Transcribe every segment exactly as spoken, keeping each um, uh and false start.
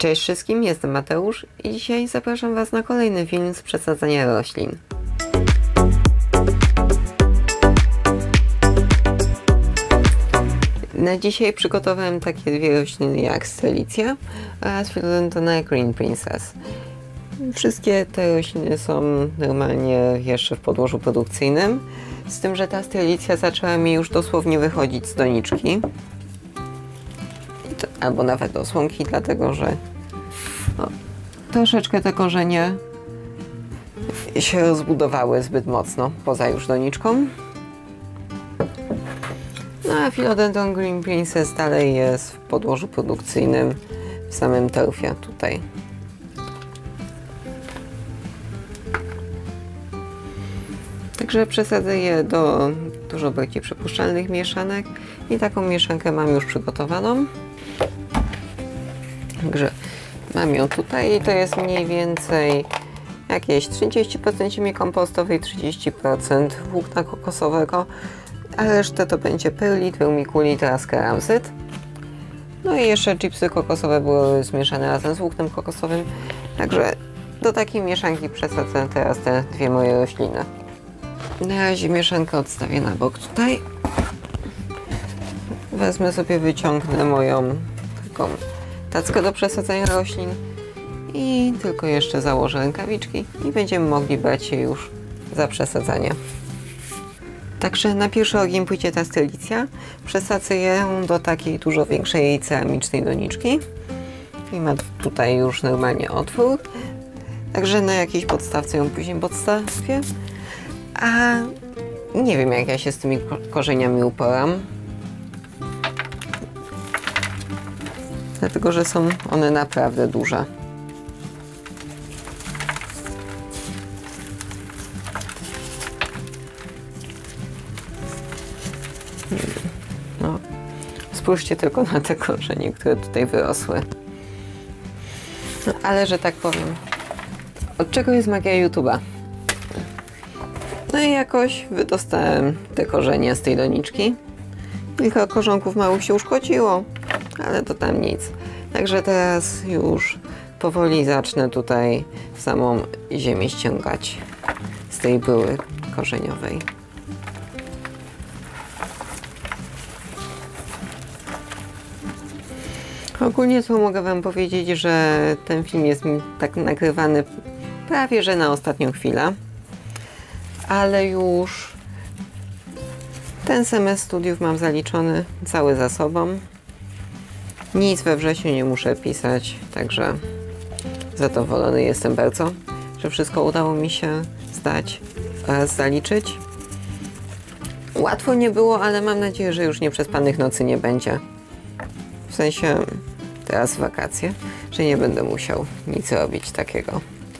Cześć wszystkim, jestem Mateusz i dzisiaj zapraszam Was na kolejny film z przesadzania roślin. Na dzisiaj przygotowałem takie dwie rośliny jak Strelitzia oraz Philodendrona Green Princess. Wszystkie te rośliny są normalnie jeszcze w podłożu produkcyjnym, z tym, że ta Strelitzia zaczęła mi już dosłownie wychodzić z doniczki. To, albo nawet do osłonki, dlatego że no, troszeczkę te korzenie się rozbudowały zbyt mocno poza już doniczką. No a Philodendron Green Princess dalej jest w podłożu produkcyjnym w samym torfie tutaj. Także przesadzę je do dużo bardziej przepuszczalnych mieszanek i taką mieszankę mam już przygotowaną. Także mam ją tutaj i to jest mniej więcej jakieś trzydzieści procent ziemi kompostowej, trzydzieści procent włókna kokosowego, a resztę to będzie perlit, vermiculit oraz keramzyt. No i jeszcze chipsy kokosowe były zmieszane razem z włóknem kokosowym, także do takiej mieszanki przesadzę teraz te dwie moje rośliny. Na razie mieszankę odstawię na bok tutaj. Wezmę sobie, wyciągnę moją taką tackę do przesadzania roślin i tylko jeszcze założę rękawiczki i będziemy mogli brać się już za przesadzanie. Także na pierwszy ogień pójdzie ta Strelitzia. Przesadzę ją do takiej dużo większej ceramicznej doniczki i ma tutaj już normalnie otwór, także na jakiejś podstawce ją później podstawię. A nie wiem, jak ja się z tymi korzeniami uporam, dlatego że są one naprawdę duże. No, spójrzcie tylko na te korzenie, które tutaj wyrosły. No, ale że tak powiem, od czego jest magia YouTube'a? No i jakoś wydostałem te korzenie z tej doniczki. Kilka korzonków małych się uszkodziło, ale to tam nic. Także teraz już powoli zacznę tutaj samą ziemię ściągać z tej bryły korzeniowej. Ogólnie to mogę Wam powiedzieć, że ten film jest mi tak nagrywany prawie że na ostatnią chwilę. Ale już ten semestr studiów mam zaliczony cały za sobą. Nic we wrześniu nie muszę pisać, także zadowolony jestem bardzo, że wszystko udało mi się zdać oraz zaliczyć. Łatwo nie było, ale mam nadzieję, że już nieprzespanych nocy nie będzie. W sensie teraz wakacje, że nie będę musiał nic robić takiego.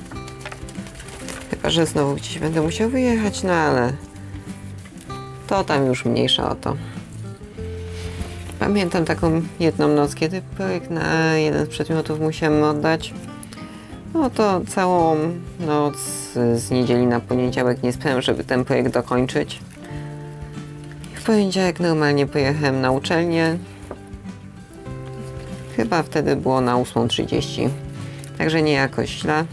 Chyba że znowu gdzieś będę musiał wyjechać, no ale to tam już mniejsza o to. Pamiętam taką jedną noc, kiedy projekt na jeden z przedmiotów musiałem oddać. No to całą noc z niedzieli na poniedziałek nie spałem, żeby ten projekt dokończyć. W poniedziałek normalnie pojechałem na uczelnię. Chyba wtedy było na ósmą trzydzieści. Także nie jakoś źle.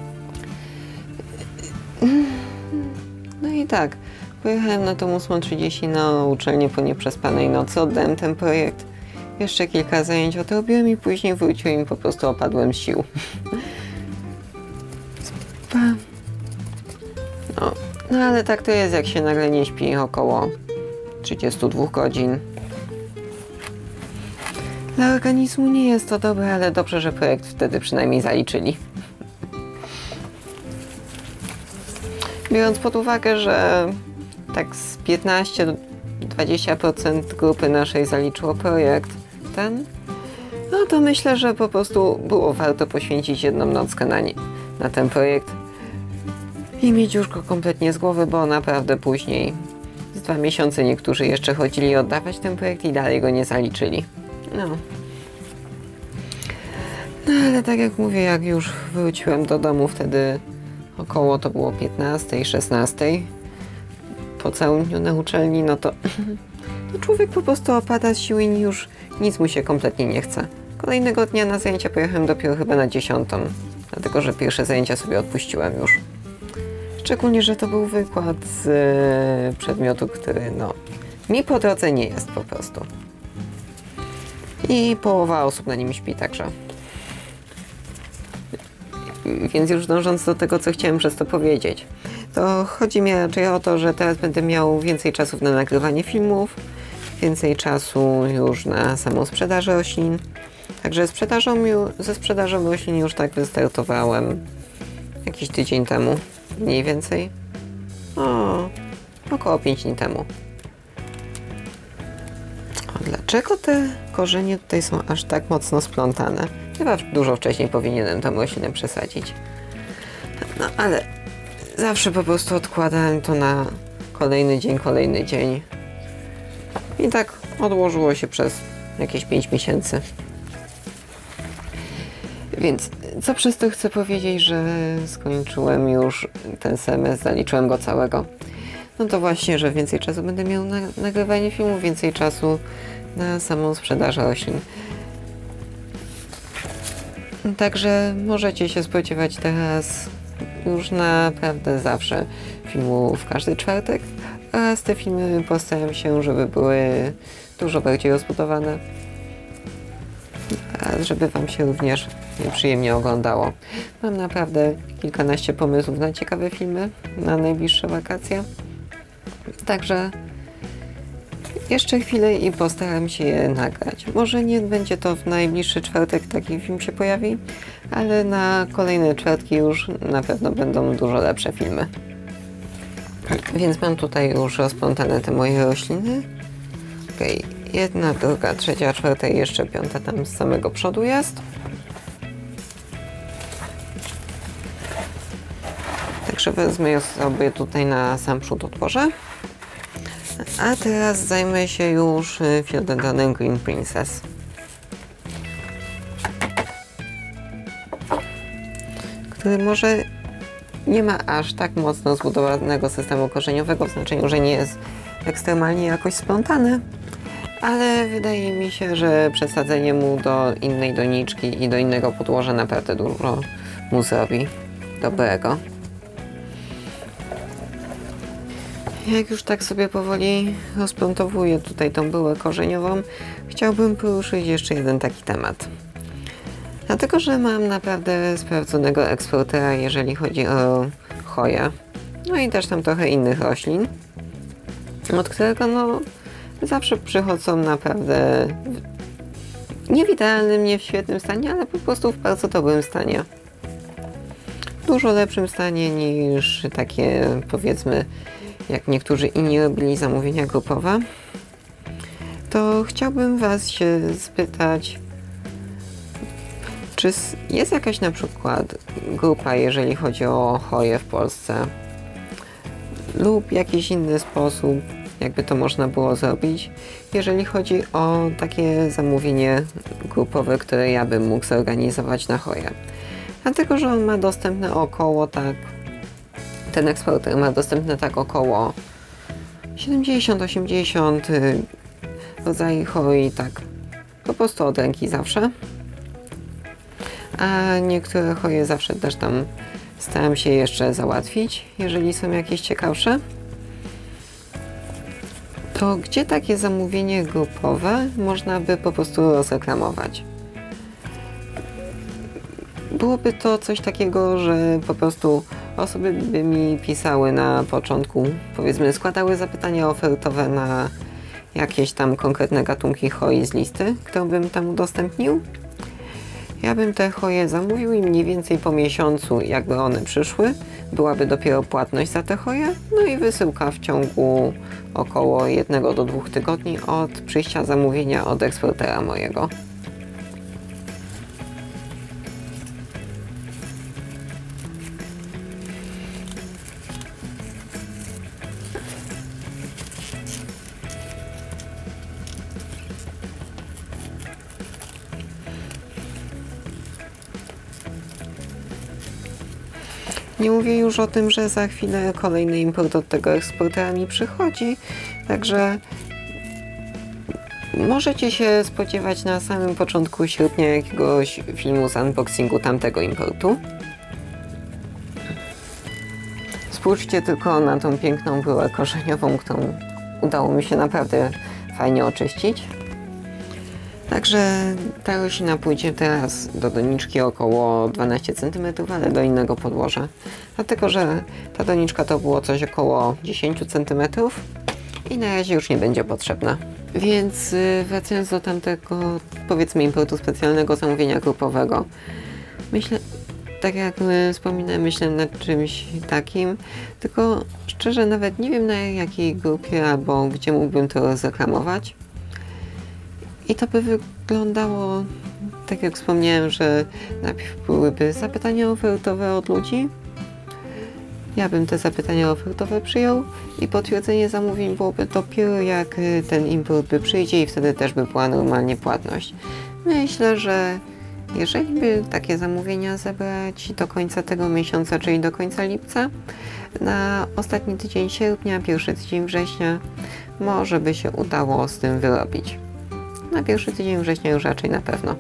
No i tak, pojechałem na tą ósmą trzydzieści na uczelnię po nieprzespanej nocy, oddałem ten projekt, jeszcze kilka zajęć odrobiłem i później wróciłem i po prostu opadłem z sił. No, no ale tak to jest, jak się nagle nie śpi około trzydziestu dwóch godzin. Dla organizmu nie jest to dobre, ale dobrze, że projekt wtedy przynajmniej zaliczyli. Biorąc pod uwagę, że tak z piętnaście do dwudziestu procent grupy naszej zaliczyło projekt ten, no to myślę, że po prostu było warto poświęcić jedną nockę na, nie, na ten projekt i mieć już go kompletnie z głowy, bo naprawdę później z dwa miesiące niektórzy jeszcze chodzili oddawać ten projekt i dalej go nie zaliczyli. No. No ale tak jak mówię, jak już wróciłem do domu wtedy około to było piętnastej, szesnastej po całym dniu na uczelni, no to, to człowiek po prostu opada z sił i już nic mu się kompletnie nie chce. Kolejnego dnia na zajęcia pojechałem dopiero chyba na dziesiątą, dlatego że pierwsze zajęcia sobie odpuściłem już. Szczególnie, że to był wykład z e, przedmiotu, który no, mi po drodze nie jest po prostu. I połowa osób na nim śpi także. Więc już dążąc do tego, co chciałem przez to powiedzieć, to chodzi mi raczej o to, że teraz będę miał więcej czasu na nagrywanie filmów, więcej czasu już na samą sprzedaż roślin. Także sprzedażą, ze sprzedażą roślin już tak wystartowałem jakiś tydzień temu, mniej więcej. O, około pięć dni temu. A dlaczego te korzenie tutaj są aż tak mocno splątane? Chyba dużo wcześniej powinienem tą roślinę przesadzić. No ale zawsze po prostu odkładałem to na kolejny dzień, kolejny dzień. I tak odłożyło się przez jakieś pięć miesięcy. Więc co przez to chcę powiedzieć, że skończyłem już ten semestr, zaliczyłem go całego. No to właśnie, że więcej czasu będę miał na nagrywanie filmów, więcej czasu na samą sprzedaż roślin. Także możecie się spodziewać teraz już naprawdę zawsze filmów każdy czwartek, a z te filmy postaram się, żeby były dużo bardziej rozbudowane, a żeby Wam się również przyjemnie oglądało. Mam naprawdę kilkanaście pomysłów na ciekawe filmy na najbliższe wakacje, także jeszcze chwilę i postaram się je nagrać. Może nie będzie to w najbliższy czwartek taki film się pojawi, ale na kolejne czwartki już na pewno będą dużo lepsze filmy. Więc mam tutaj już rozplątane te moje rośliny. Okej, jedna, druga, trzecia, czwarta i jeszcze piąta tam z samego przodu jest. Także wezmę ją sobie tutaj na sam przód odłożę. A teraz zajmę się już Philodendronem Green Princess. Który może nie ma aż tak mocno zbudowanego systemu korzeniowego, w znaczeniu, że nie jest ekstremalnie jakoś splątany, ale wydaje mi się, że przesadzenie mu do innej doniczki i do innego podłoża naprawdę dużo mu zrobi dobrego. Jak już tak sobie powoli rozplątowuję tutaj tą byłę korzeniową, chciałbym poruszyć jeszcze jeden taki temat. Dlatego, że mam naprawdę sprawdzonego eksportera, jeżeli chodzi o choję. No i też tam trochę innych roślin, od którego no zawsze przychodzą naprawdę nie w idealnym, nie w świetnym stanie, ale po prostu w bardzo dobrym stanie. W dużo lepszym stanie niż takie, powiedzmy, jak niektórzy inni robili zamówienia grupowe. To chciałbym Was się spytać, czy jest jakaś na przykład grupa, jeżeli chodzi o choję w Polsce, lub jakiś inny sposób, jakby to można było zrobić, jeżeli chodzi o takie zamówienie grupowe, które ja bym mógł zorganizować na choję. Dlatego, że on ma dostępne około tak, ten eksporter ma dostępne tak około siedemdziesiąt osiemdziesiąt rodzajów choi, tak po prostu od ręki zawsze. A niektóre choje zawsze też tam staram się jeszcze załatwić, jeżeli są jakieś ciekawsze. To gdzie takie zamówienie grupowe można by po prostu rozreklamować? Byłoby to coś takiego, że po prostu osoby by mi pisały na początku, powiedzmy składały zapytania ofertowe na jakieś tam konkretne gatunki choi z listy, którą bym tam udostępnił. Ja bym te choje zamówił i mniej więcej po miesiącu, jakby one przyszły, byłaby dopiero płatność za te choje, no i wysyłka w ciągu około jednego do dwóch tygodni od przyjścia zamówienia od eksportera mojego. Nie mówię już o tym, że za chwilę kolejny import od tego eksportera mi przychodzi, także Możecie się spodziewać na samym początku sierpnia jakiegoś filmu z unboxingu tamtego importu. Spójrzcie tylko na tą piękną bryłę korzeniową, którą udało mi się naprawdę fajnie oczyścić. Także ta roślina pójdzie teraz do doniczki około dwanaście centymetrów, ale do innego podłoża. Dlatego, że ta doniczka to było coś około dziesięć centymetrów i na razie już nie będzie potrzebna. Więc wracając do tamtego, powiedzmy, importu specjalnego zamówienia grupowego. Myślę, tak jak wspominałem, myślę nad czymś takim, tylko szczerze nawet nie wiem, na jakiej grupie albo gdzie mógłbym to zreklamować. I to by wyglądało, tak jak wspomniałem, że najpierw byłyby zapytania ofertowe od ludzi. Ja bym te zapytania ofertowe przyjął i potwierdzenie zamówień byłoby dopiero jak ten import by przyjdzie i wtedy też by była normalnie płatność. Myślę, że jeżeli by takie zamówienia zebrać do końca tego miesiąca, czyli do końca lipca, na ostatni tydzień sierpnia, pierwszy tydzień września, może by się udało z tym wyrobić. Na pierwszy tydzień września już raczej na pewno.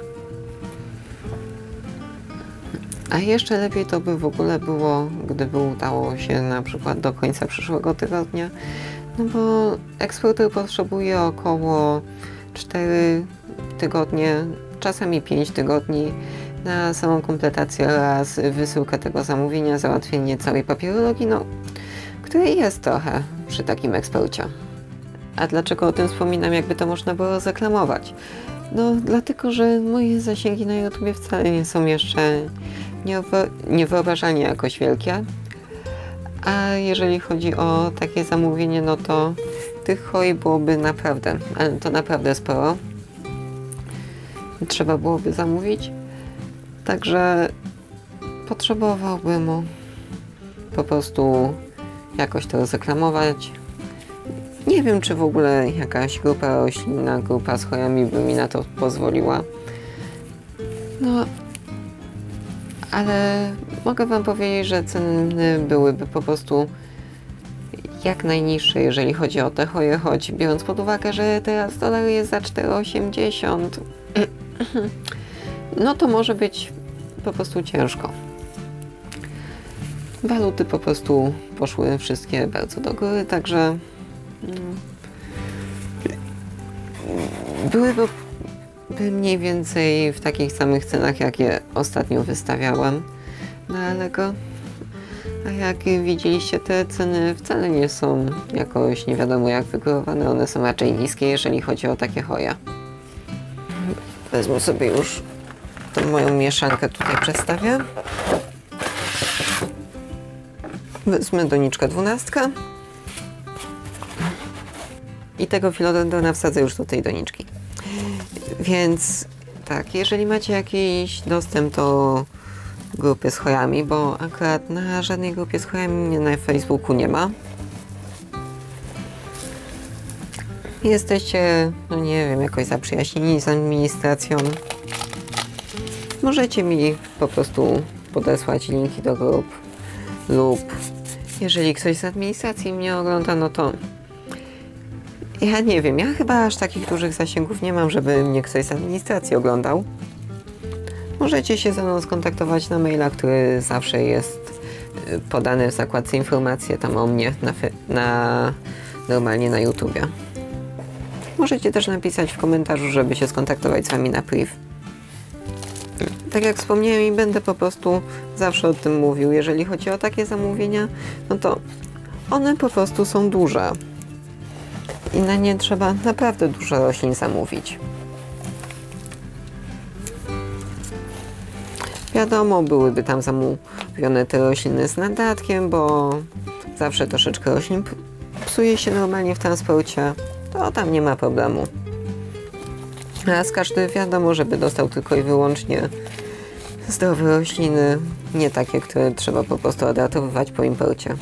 A jeszcze lepiej to by w ogóle było, gdyby udało się na przykład do końca przyszłego tygodnia, no bo eksporter potrzebuje około cztery tygodnie, czasami pięć tygodni na samą kompletację oraz wysyłkę tego zamówienia, załatwienie całej papierologii, no, której jest trochę przy takim eksporcie. A dlaczego o tym wspominam, jakby to można było zaklamować? No dlatego, że moje zasięgi na YouTubie wcale nie są jeszcze niewyobrażalnie jakoś wielkie. A jeżeli chodzi o takie zamówienie, no to tych hoi byłoby naprawdę, ale to naprawdę sporo. Trzeba byłoby zamówić. Także potrzebowałbym po prostu jakoś to zaklamować. Nie wiem, czy w ogóle jakaś grupa roślinna, grupa z hojami by mi na to pozwoliła. No, ale mogę wam powiedzieć, że ceny byłyby po prostu jak najniższe, jeżeli chodzi o te hoje, choć biorąc pod uwagę, że teraz dolar jest za cztery osiemdziesiąt, no to może być po prostu ciężko. Waluty po prostu poszły wszystkie bardzo do góry, także byłyby by mniej więcej w takich samych cenach, jakie ostatnio wystawiałem na Allegro. A jak widzieliście, te ceny wcale nie są jakoś nie wiadomo jak wygórowane, one są raczej niskie, jeżeli chodzi o takie hoje. Wezmę sobie już tą moją mieszankę, tutaj przestawię. Wezmę doniczkę dwunastkę. I tego filodendrona wsadzę już do tej doniczki. Więc tak, jeżeli macie jakiś dostęp do grupy z hojami, bo akurat na żadnej grupie z hojami mnie na Facebooku nie ma. Jesteście, no nie wiem, jakoś zaprzyjaźnieni z administracją. Możecie mi po prostu podesłać linki do grup lub jeżeli ktoś z administracji mnie ogląda, no to ja nie wiem, ja chyba aż takich dużych zasięgów nie mam, żeby mnie ktoś z administracji oglądał. Możecie się ze mną skontaktować na maila, który zawsze jest podany w zakładce informacje tam o mnie na, na normalnie na YouTubie. Możecie też napisać w komentarzu, żeby się skontaktować z wami na priv. Tak jak wspomniałem i będę po prostu zawsze o tym mówił, jeżeli chodzi o takie zamówienia, no to one po prostu są duże. I na nie trzeba naprawdę dużo roślin zamówić. Wiadomo, byłyby tam zamówione te rośliny z nadatkiem, bo zawsze troszeczkę roślin psuje się normalnie w transporcie, to tam nie ma problemu. Raz każdy wiadomo, żeby dostał tylko i wyłącznie zdrowe rośliny, nie takie, które trzeba po prostu odratowywać po imporcie.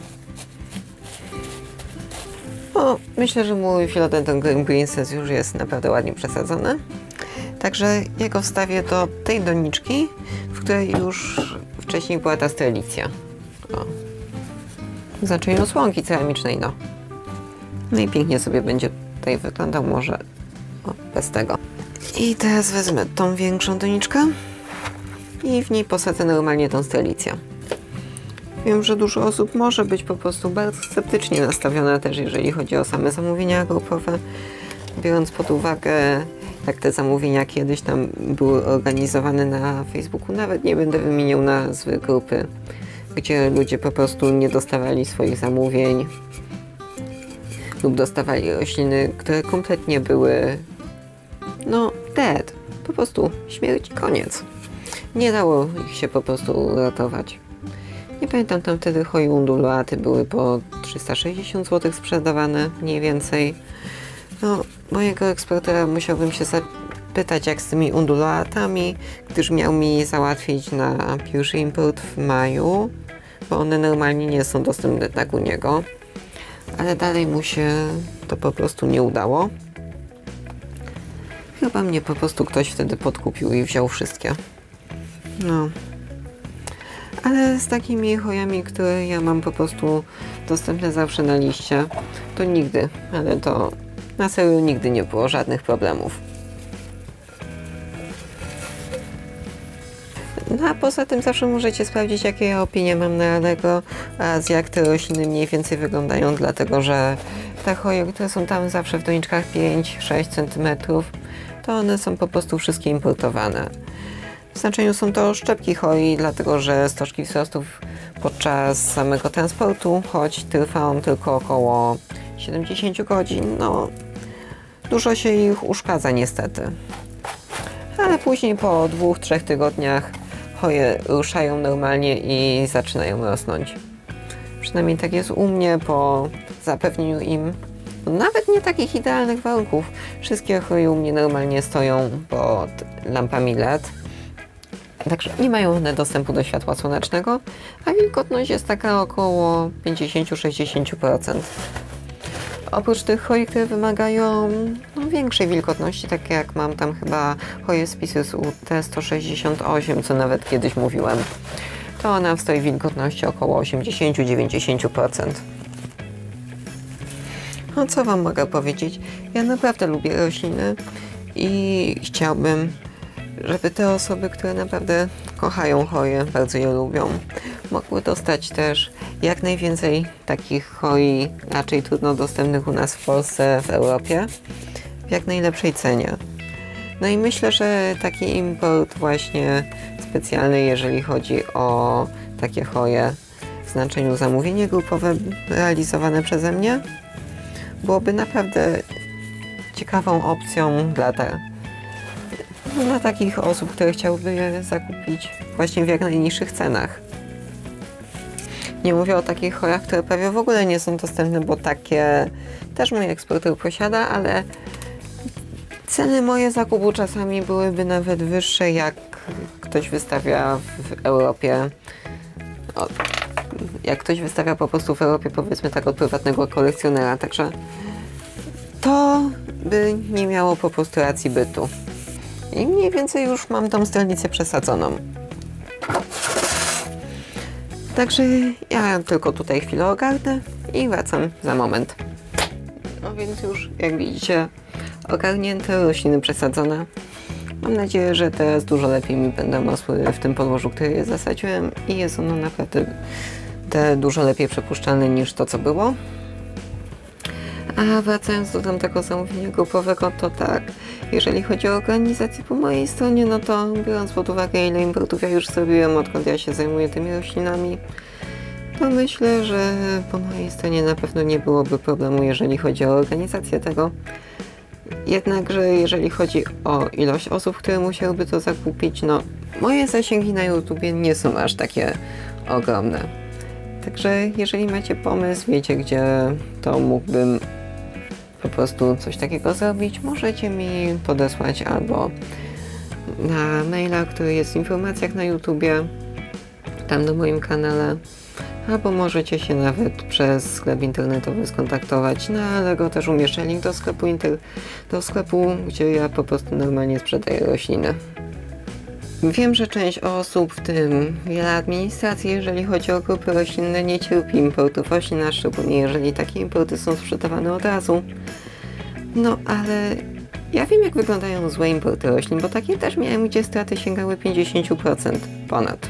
O, myślę, że mój Philodendron Green Princess już jest naprawdę ładnie przesadzony. Także ja go wstawię do tej doniczki, w której już wcześniej była ta strelicja. O. W znaczeniu słonki ceramicznej, no. No i pięknie sobie będzie tutaj wyglądał. Może O, bez tego. I teraz wezmę tą większą doniczkę i w niej posadzę normalnie tą Strelitzję. Wiem, że dużo osób może być po prostu bardzo sceptycznie nastawiona też, jeżeli chodzi o same zamówienia grupowe, biorąc pod uwagę, jak te zamówienia kiedyś tam były organizowane na Facebooku. Nawet nie będę wymieniał nazwy grupy, gdzie ludzie po prostu nie dostawali swoich zamówień lub dostawali rośliny, które kompletnie były, no, dead. Po prostu śmierć i koniec. Nie dało ich się po prostu uratować. Nie pamiętam, tam wtedy hoje undulaty były po trzysta sześćdziesiąt złotych sprzedawane, mniej więcej. No, mojego eksportera musiałbym się zapytać, jak z tymi undulatami, gdyż miał mi załatwić na pierwszy import w maju, bo one normalnie nie są dostępne tak u niego. Ale dalej mu się to po prostu nie udało. Chyba mnie po prostu ktoś wtedy podkupił i wziął wszystkie. No. Ale z takimi hojami, które ja mam po prostu dostępne zawsze na liście, to nigdy, ale to na serio nigdy nie było żadnych problemów. No a poza tym zawsze możecie sprawdzić, jakie ja opinie mam na Allegro, a jak te rośliny mniej więcej wyglądają, dlatego że te hoje, które są tam zawsze w doniczkach pięć sześć centymetrów, to one są po prostu wszystkie importowane. W znaczeniu są to szczepki hoi, dlatego że stożki wzrostów podczas samego transportu, choć trwa on tylko około siedemdziesiąt godzin, no dużo się ich uszkadza niestety. Ale później po dwóch, trzech tygodniach hoje ruszają normalnie i zaczynają rosnąć. Przynajmniej tak jest u mnie po zapewnieniu im nawet nie takich idealnych warunków. Wszystkie hoje u mnie normalnie stoją pod lampami L E D. Także nie mają one dostępu do światła słonecznego, a wilgotność jest taka około pięćdziesiąt do sześćdziesięciu procent. Oprócz tych hoi, które wymagają no, większej wilgotności, takie jak mam tam chyba hoje Species U T sto sześćdziesiąt osiem, co nawet kiedyś mówiłem, to ona w swojej wilgotności około osiemdziesiąt do dziewięćdziesięciu procent. No co wam mogę powiedzieć? Ja naprawdę lubię rośliny i chciałbym, żeby te osoby, które naprawdę kochają hoje, bardzo je lubią, mogły dostać też jak najwięcej takich hoi, raczej trudno dostępnych u nas w Polsce, w Europie, w jak najlepszej cenie. No i myślę, że taki import właśnie specjalny, jeżeli chodzi o takie hoje w znaczeniu zamówienie grupowe realizowane przeze mnie, byłoby naprawdę ciekawą opcją dla te Dla takich osób, które chciałyby je zakupić właśnie w jak najniższych cenach. Nie mówię o takich hojach, które prawie w ogóle nie są dostępne, bo takie też mój eksporter posiada, ale ceny moje zakupu czasami byłyby nawet wyższe, jak ktoś wystawia w Europie. O, jak ktoś wystawia po prostu w Europie, powiedzmy tak, od prywatnego kolekcjonera, także to by nie miało po prostu racji bytu. I mniej więcej już mam tą Strelitzję przesadzoną. Także ja tylko tutaj chwilę ogarnę i wracam za moment. No więc już, jak widzicie, ogarnięte, rośliny przesadzone. Mam nadzieję, że teraz dużo lepiej mi będą rosły w tym podłożu, które je zasadziłem i jest ono naprawdę te dużo lepiej przepuszczalne niż to, co było. A wracając do tamtego zamówienia grupowego, to tak, jeżeli chodzi o organizację po mojej stronie, no to biorąc pod uwagę, ile importów ja już zrobiłem, odkąd ja się zajmuję tymi roślinami, to myślę, że po mojej stronie na pewno nie byłoby problemu, jeżeli chodzi o organizację tego. Jednakże jeżeli chodzi o ilość osób, które musiałyby to zakupić, no moje zasięgi na YouTubie nie są aż takie ogromne. Także jeżeli macie pomysł, wiecie, gdzie to mógłbym po prostu coś takiego zrobić, możecie mi podesłać albo na maila, który jest w informacjach na YouTubie, tam na moim kanale, albo możecie się nawet przez sklep internetowy skontaktować. Na Allegro też umieszczę link do sklepu, inter do sklepu, gdzie ja po prostu normalnie sprzedaję rośliny. Wiem, że część osób, w tym wiele administracji, jeżeli chodzi o grupy roślinne, nie cierpi importów roślin, a szczególnie jeżeli takie importy są sprzedawane od razu. No ale Ja wiem, jak wyglądają złe importy roślin, bo takie też miałem, gdzie straty sięgały pięćdziesiąt procent ponad.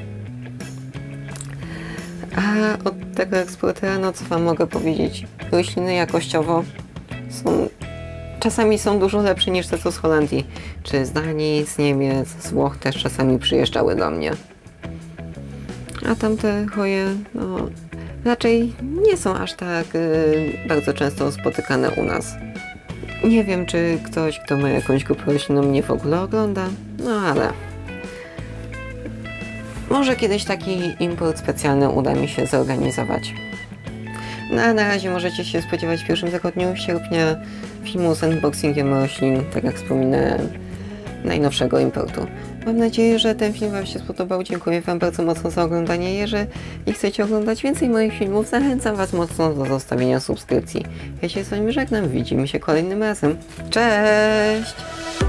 A od tego eksportera, no co wam mogę powiedzieć, rośliny jakościowo są, czasami są dużo lepsze niż te, co z Holandii, czy z Danii, z Niemiec, z Włoch też czasami przyjeżdżały do mnie. A tamte choje, no, raczej nie są aż tak y, bardzo często spotykane u nas. Nie wiem, czy ktoś, kto ma jakąś grupę roślinną, mnie w ogóle ogląda, no ale może kiedyś taki import specjalny uda mi się zorganizować. No a na razie możecie się spodziewać w pierwszym tygodniu sierpnia filmu z unboxingiem roślin, tak jak wspominałem, najnowszego importu. Mam nadzieję, że ten film wam się spodobał. Dziękuję wam bardzo mocno za oglądanie. Jeżeli chcecie oglądać więcej moich filmów, zachęcam was mocno do zostawienia subskrypcji. Ja się z wami żegnam. Widzimy się kolejnym razem. Cześć!